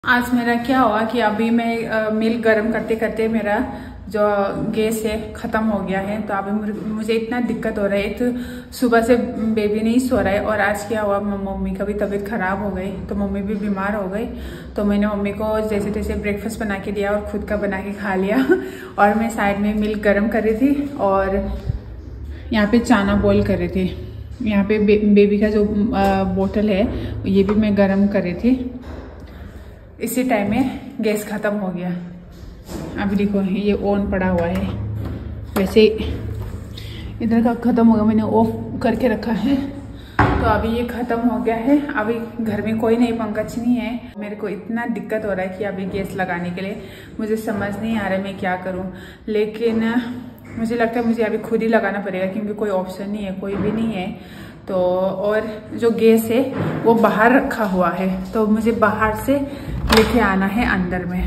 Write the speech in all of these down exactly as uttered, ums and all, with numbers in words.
आज मेरा क्या हुआ कि अभी मैं आ, मिल्क गर्म करते करते मेरा जो गैस है ख़त्म हो गया है। तो अभी मुझे इतना दिक्कत हो रहा है। तो सुबह से बेबी नहीं सो रहा है और आज क्या हुआ, मम्मी का भी तबीयत ख़राब हो गई तो मम्मी भी बीमार हो गई। तो मैंने मम्मी को जैसे तैसे ब्रेकफास्ट बना के दिया और खुद का बना के खा लिया। और मैं साइड में मिल्क गर्म कर रही थी और यहाँ पे चाना बॉईल कर रही थी। यहाँ पे बे, बेबी का जो बोतल है ये भी मैं गर्म कर रही थी। इसी टाइम में गैस ख़त्म हो गया। अभी देखो ये ऑन पड़ा हुआ है, वैसे इधर का ख़त्म हो गया, मैंने ऑफ करके रखा है। तो अभी ये ख़त्म हो गया है। अभी घर में कोई नहीं, पंकज नहीं है। मेरे को इतना दिक्कत हो रहा है कि अभी गैस लगाने के लिए मुझे समझ नहीं आ रहा है मैं क्या करूं। लेकिन मुझे लगता है मुझे अभी खुद ही लगाना पड़ेगा क्योंकि कोई ऑप्शन नहीं है, कोई भी नहीं है। तो और जो गैस है वो बाहर रखा हुआ है, तो मुझे बाहर से लेके आना है अंदर में।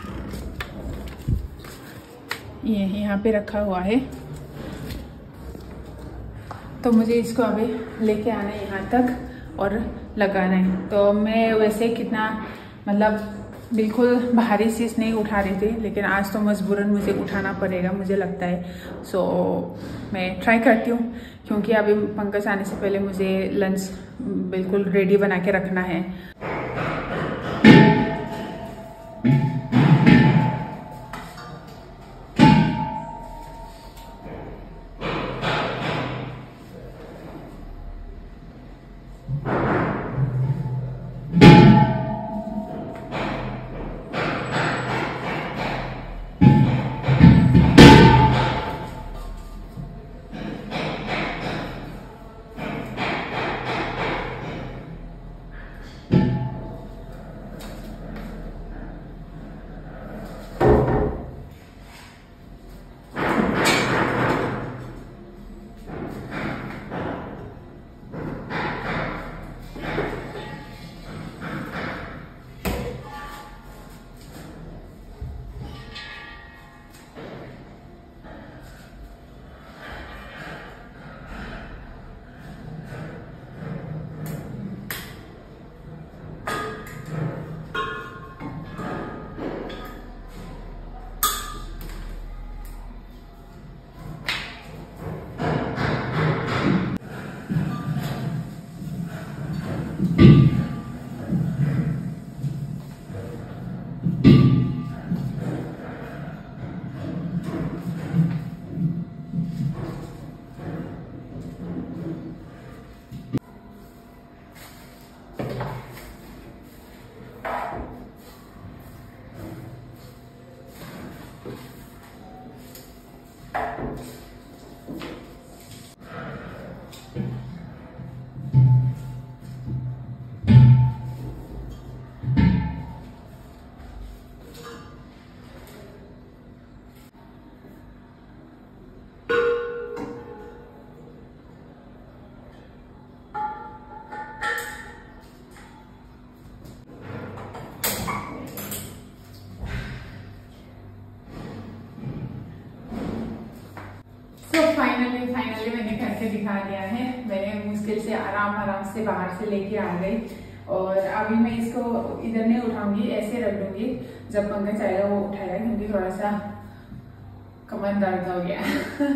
ये यहाँ पे रखा हुआ है, तो मुझे इसको अभी लेके आना है यहाँ तक और लगाना है। तो मैं वैसे कितना मतलब बिल्कुल भारी चीज़ नहीं उठा रही थी, लेकिन आज तो मजबूरन मुझे उठाना पड़ेगा मुझे लगता है। सो मैं ट्राई करती हूँ क्योंकि अभी पंकज आने से पहले मुझे लंच बिल्कुल रेडी बना के रखना है। तो फाइनली फाइनली मैंने करके दिखा दिया है। मैंने मुश्किल से आराम आराम से बाहर से लेके आ गई और अभी मैं इसको इधर नहीं उठाऊंगी, ऐसे रख दूंगी। जब पंकज आएगा वो उठाएगा क्योंकि थोड़ा सा कमर दर्द हो गया।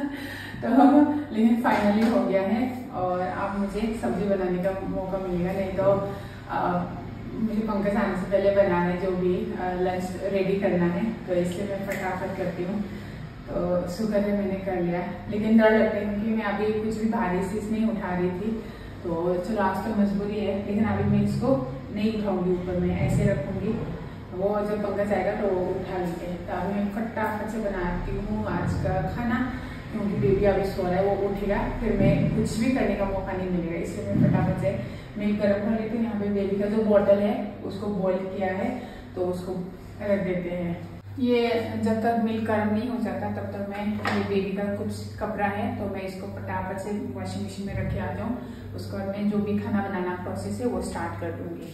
तो लेकिन फाइनली हो गया है और अब मुझे सब्जी बनाने का मौका मिलेगा, नहीं तो आ, मुझे पंकज आने से पहले बनाना है, जो भी लंच रेडी करना है। तो इसलिए मैं फटाफट करती हूँ। तो शुक्र है मैंने कर लिया, लेकिन डर लगता है क्योंकि मैं अभी कुछ भी भारी चीज नहीं उठा रही थी। तो चलो आज तो मजबूरी है, लेकिन अभी मैं इसको नहीं उठाऊंगी, ऊपर में ऐसे रखूंगी। वो जब पंकज आएगा तो वो उठा लेंगे। तो अभी मैं फटाफट से बनाती हूँ आज का खाना क्योंकि बेबी अभी सो रहा है, वो उठेगा फिर मैं कुछ भी करने का मौका नहीं मिलेगा। इसलिए मैं फटाफट से मिल्क गर्म कर लेती हूँ। यहाँ पे बेबी का जो बॉटल है उसको बॉईल किया है तो उसको रख देते हैं। ये जब तक मिल्क गर्म नहीं हो जाता तब तक मैं ये बेबी का कुछ कपड़ा है तो मैं इसको फटाफट से वॉशिंग मशीन में रख के आती हूँ। उसके बाद मैं जो भी खाना बनाना प्रोसेस है वो स्टार्ट कर दूंगी।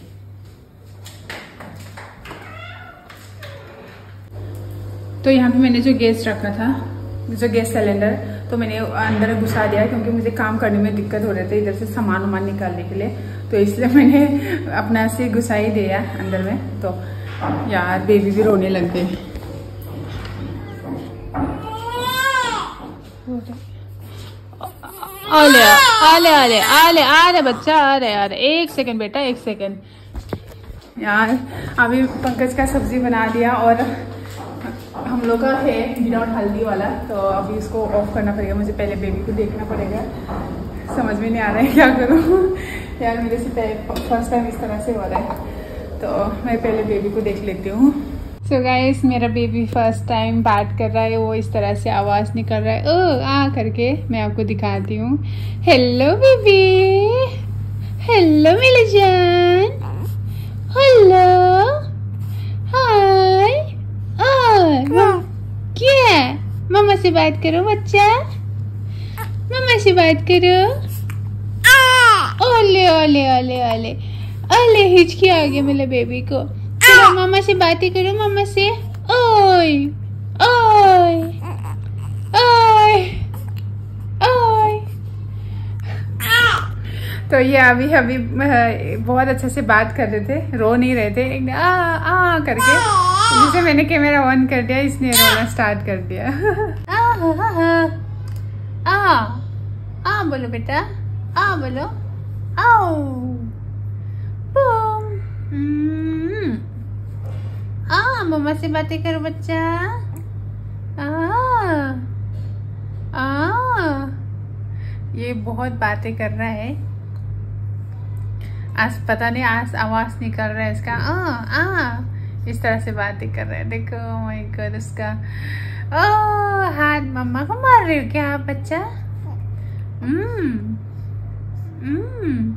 तो यहाँ पे मैंने जो गैस रखा था, जो गैस सिलेंडर, तो मैंने अंदर घुसा दिया क्योंकि मुझे काम करने में दिक्कत हो रही थी इधर से सामान वामान निकालने के लिए, तो इसलिए मैंने अपना से घुसा ही दिया अंदर में। तो यार बेबी भी रोने लग गई। आले आले आले आले आ रहे बच्चा, आ रहे आ रहे। एक सेकंड बेटा, एक सेकंड। यार अभी पंकज का सब्जी बना दिया और हम लोग का है विदाउट हल्दी वाला, तो अभी इसको ऑफ करना पड़ेगा। मुझे पहले बेबी को देखना पड़ेगा, समझ में नहीं आ रहा है क्या करूँ। यार मेरे से फर्स्ट टाइम इस तरह से हो रहा है, तो मैं पहले बेबी को देख लेती हूँ। सो गाइस, मेरा बेबी फर्स्ट टाइम बात कर रहा है। वो इस तरह से आवाज़ निकल रहा है ओ आ करके। मैं आपको दिखाती हूँ। हेलो बेबी, हेलो मेरी जान, हेलो हाय। क्या मम्मा से बात करो बच्चा, मम्मा से बात करो। ओले ओले ओले ओले ओले, हिचकी आ गया मेरे बेबी को। चलो मम्मा से बातें करो, मम्मा से। ओए ओए ओए ओए। तो ये अभी अभी बहुत अच्छे से बात कर रहे थे, रो नहीं रहे थे आ आ करके। जिसे मैंने कैमरा ऑन कर दिया, इसने रोना स्टार्ट कर दिया। आ आ आ बोलो बेटा, आ बोलो। आओ बूम। आ मम्मा से बातें करो बच्चा। आ आ ये बहुत बातें कर रहा है आज, पता नहीं आज आवाज निकल रहा है इसका। आ आ इस तरह से बातें कर रहा है। देखो माय गॉड, उसका ओ हाथ मम्मा को मार रहे हो क्या आप बच्चा? हम्म हम्म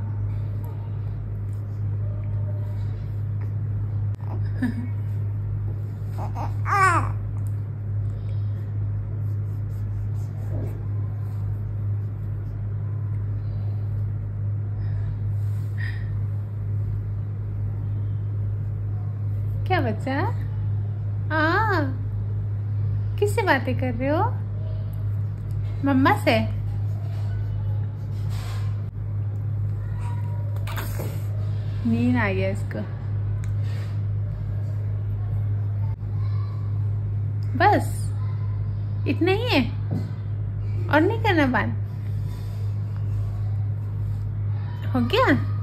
क्या बच्चा? आ किससे बातें कर रहे हो? मम्मा से? नींद आ गया इसको। बस इतना ही है और नहीं करना बात? हो गया?